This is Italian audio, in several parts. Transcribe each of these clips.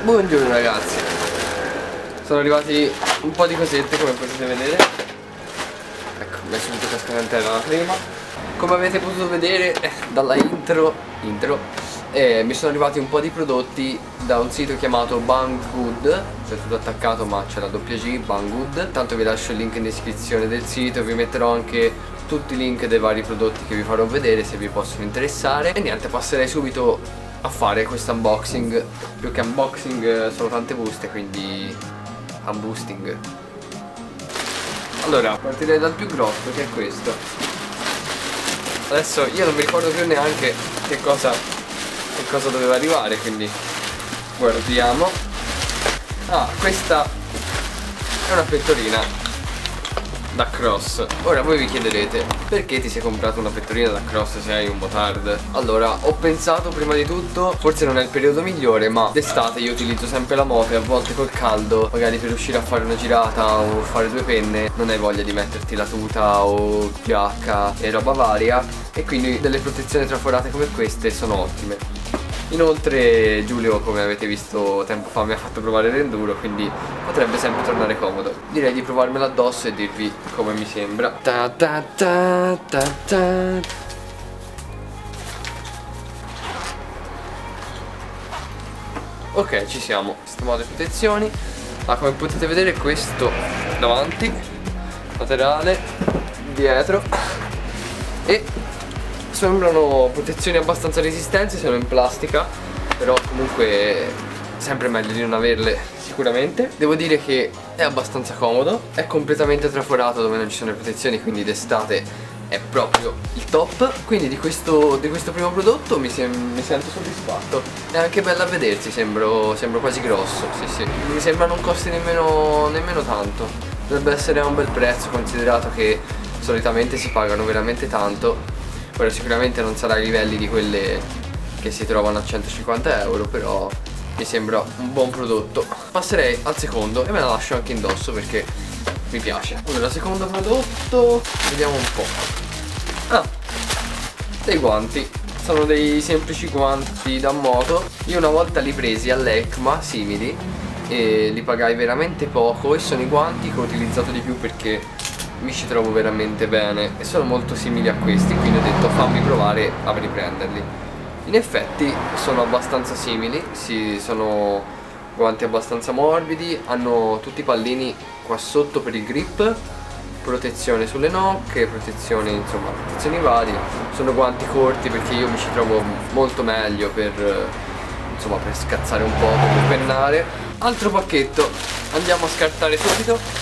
Buongiorno ragazzi, sono arrivati un po' di cosette come potete vedere. Ecco, mi è subito cascata in terra la prima. Come avete potuto vedere dalla intro mi sono arrivati un po' di prodotti da un sito chiamato Banggood, c'è tutto attaccato ma c'è la doppia G, Banggood. Tanto vi lascio il link in descrizione del sito, vi metterò anche tutti i link dei vari prodotti che vi farò vedere se vi possono interessare. E niente, passerei subito a fare questo unboxing. Più che unboxing sono tante buste, quindi unboosting. Allora, partirei dal più grosso, che è questo. Adesso io non mi ricordo più neanche che cosa doveva arrivare, quindi guardiamo. Ah, questa è una pettorina da cross. Ora voi vi chiederete: perché ti sei comprato una pettorina da cross se hai un motard? Allora, ho pensato prima di tutto, forse non è il periodo migliore, ma d'estate io utilizzo sempre la moto e a volte col caldo, magari per uscire a fare una girata o fare due penne, non hai voglia di metterti la tuta o giacca e roba varia, e quindi delle protezioni traforate come queste sono ottime. Inoltre Giulio, come avete visto tempo fa, mi ha fatto provare l'enduro, quindi potrebbe sempre tornare comodo. Direi di provarmela addosso e dirvi come mi sembra. Ok, ci siamo. Sistemiamo le protezioni. Come potete vedere, questo davanti, laterale, dietro, e sembrano protezioni abbastanza resistenti, sono in plastica, però comunque sempre meglio di non averle sicuramente. Devo dire che è abbastanza comodo, è completamente traforato dove non ci sono le protezioni, quindi d'estate è proprio il top. Quindi di questo primo prodotto mi sento soddisfatto. È anche bella a vedersi, sembro quasi grosso, sì. Mi sembra non costi nemmeno tanto. Dovrebbe essere a un bel prezzo, considerato che solitamente si pagano veramente tanto. Ora sicuramente non sarà ai livelli di quelle che si trovano a 150 euro, però mi sembra un buon prodotto. Passerei al secondo e me la lascio anche indosso perché mi piace. Allora, secondo prodotto, vediamo un po'. Ah, dei guanti. Sono dei semplici guanti da moto. Io una volta li presi all'ECMA, simili, e li pagai veramente poco, e sono i guanti che ho utilizzato di più perché mi ci trovo veramente bene e sono molto simili a questi, quindi ho detto fammi provare a riprenderli. In effetti sono abbastanza simili, sì, sono guanti abbastanza morbidi, hanno tutti i pallini qua sotto per il grip, protezione sulle nocche, protezioni, insomma, protezioni varie. Sono guanti corti perché io mi ci trovo molto meglio per, insomma, per scazzare un po', per pennare. Altro pacchetto, andiamo a scartare subito.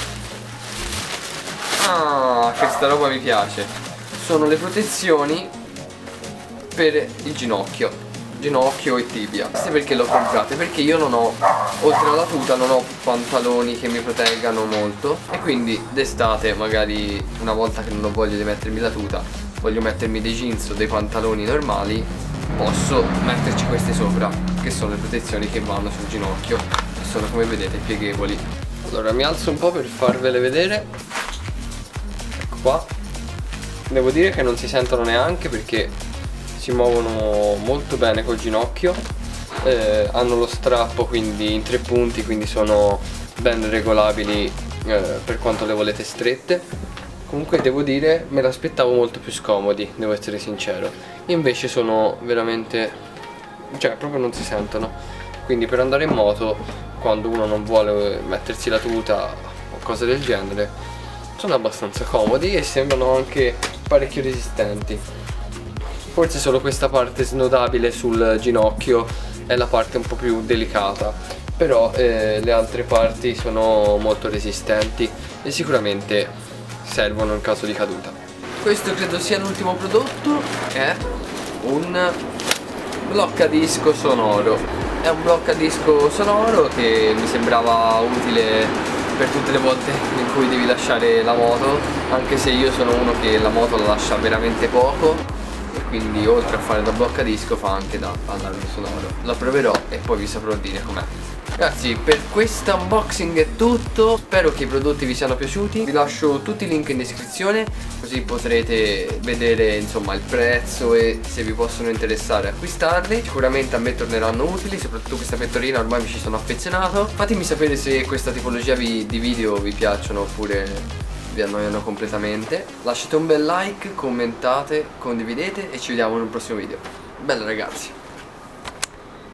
Ah, questa roba mi piace. Sono le protezioni per il ginocchio e tibia. Queste perché le ho comprate? Perché io non ho, oltre alla tuta, non ho pantaloni che mi proteggano molto, e quindi d'estate, magari una volta che non ho voglia di mettermi la tuta, voglio mettermi dei jeans o dei pantaloni normali, posso metterci queste sopra, che sono le protezioni che vanno sul ginocchio, che sono, come vedete, pieghevoli. Allora mi alzo un po' per farvele vedere. Qua devo dire che non si sentono neanche perché si muovono molto bene col ginocchio. Hanno lo strappo quindi in 3 punti, quindi sono ben regolabili per quanto le volete strette. Comunque devo dire, me l'aspettavo molto più scomodi, devo essere sincero. Invece sono veramente, cioè proprio non si sentono. Quindi per andare in moto, quando uno non vuole mettersi la tuta o cose del genere, sono abbastanza comodi e sembrano anche parecchio resistenti. Forse solo questa parte snodabile sul ginocchio è la parte un po' più delicata, però le altre parti sono molto resistenti e sicuramente servono in caso di caduta. Questo credo sia l'ultimo prodotto, è un bloccadisco sonoro. È un bloccadisco sonoro che mi sembrava utile per tutte le volte in cui devi lasciare la moto, anche se io sono uno che la moto la lascia veramente poco, e quindi oltre a fare da bloccadisco fa anche da allarme sonoro. La proverò e poi vi saprò dire com'è. Ragazzi, per questo unboxing è tutto. Spero che i prodotti vi siano piaciuti. Vi lascio tutti i link in descrizione, così potrete vedere insomma il prezzo e se vi possono interessare acquistarli. Sicuramente a me torneranno utili, soprattutto questa pettorina, ormai mi ci sono affezionato. Fatemi sapere se questa tipologia di video vi piacciono oppure vi annoiano completamente. Lasciate un bel like, commentate, condividete e ci vediamo in un prossimo video. Bella ragazzi.